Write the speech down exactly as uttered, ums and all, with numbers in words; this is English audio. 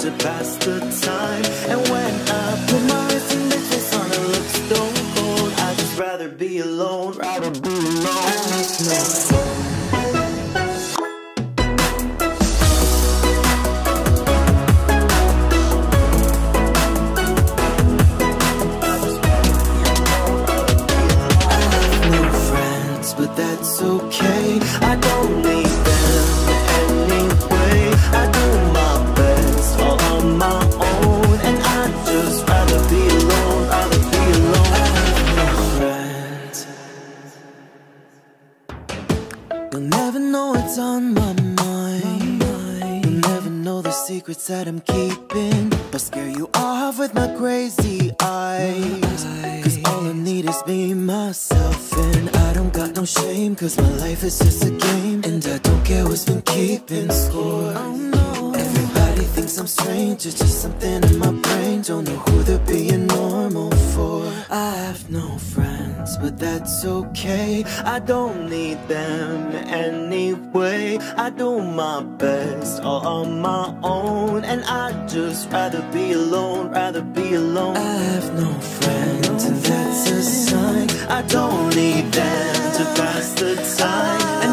to pass the time. And when I put my wrist in this face on, it looks stone cold. I'd just rather be alone, rather be alone. I need no but that's okay. I don't need them anyway. I do my best all on my own, and I'd just rather be alone, rather be alone. I have no friends. You'll never know what's on my mind. You'll never know the secrets that I'm keeping. I'll scare you off with my crazy eyes, cause all I need is me, myself, and I don't got no shame, cause my life is just a game, and I don't care what's been keeping score. Oh no. Everybody thinks I'm strange, it's just something in my brain. Don't know who they're being normal for. I have no friends, but that's okay. I don't need them anyway. I do my best all on my own, and I'd just rather be alone, rather be alone. I have no friends, and that's a sign. I don't need them to pass the time. And